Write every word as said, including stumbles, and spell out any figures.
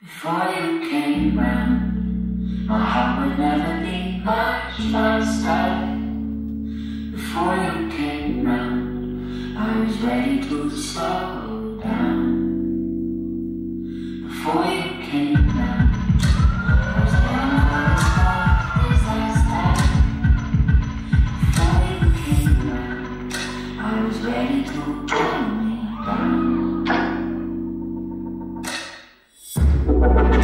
Before you came round, my heart would never be much faster. Before you came round, I was ready to slow down. Before you came round, I was down for a small disaster. Before you came round, I was ready to pull me down.